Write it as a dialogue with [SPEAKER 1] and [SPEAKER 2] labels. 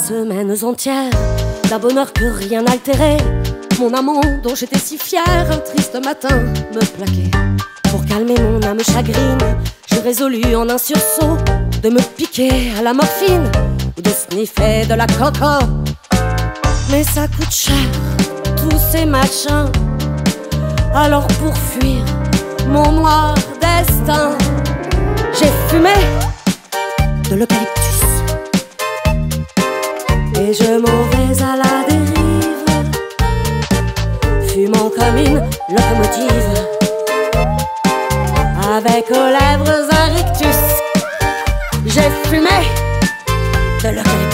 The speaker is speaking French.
[SPEAKER 1] Semaines entières d'un bonheur que rien n'altérait. Mon amant dont j'étais si fière, un triste matin me plaquait. Pour calmer mon âme chagrine, j'ai résolu en un sursaut de me piquer à la morphine ou de sniffer de la coco. Mais ça coûte cher, tous ces machins. Alors pour fuir mon noir destin, j'ai fumé de l'eucalyptus et je m'en vais à la dérive, fumant comme une locomotive, avec aux lèvres un rictus. J'ai fumé de l'eucalyptus.